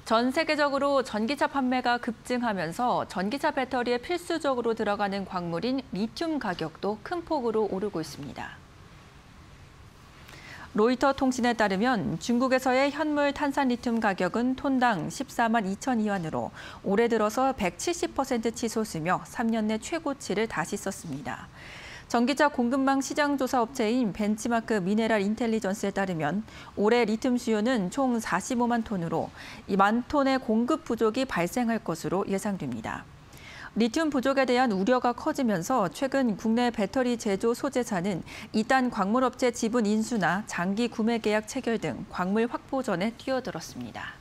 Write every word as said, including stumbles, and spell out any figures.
전 세계적으로 전기차 판매가 급증하면서 전기차 배터리에 필수적으로 들어가는 광물인 리튬 가격도 큰 폭으로 오르고 있습니다. 로이터 통신에 따르면 중국에서의 현물 탄산 리튬 가격은 톤당 십사만 이천 위안으로 올해 들어서 백칠십 퍼센트 치솟으며 삼 년 내 최고치를 다시 썼습니다. 전기차 공급망 시장조사 업체인 벤치마크 미네랄 인텔리전스에 따르면 올해 리튬 수요는 총 사십오만 톤으로 이만 톤의 공급 부족이 발생할 것으로 예상됩니다. 리튬 부족에 대한 우려가 커지면서 최근 국내 배터리 제조 소재사는 이딴 광물업체 지분 인수나 장기 구매 계약 체결 등 광물 확보전에 뛰어들었습니다.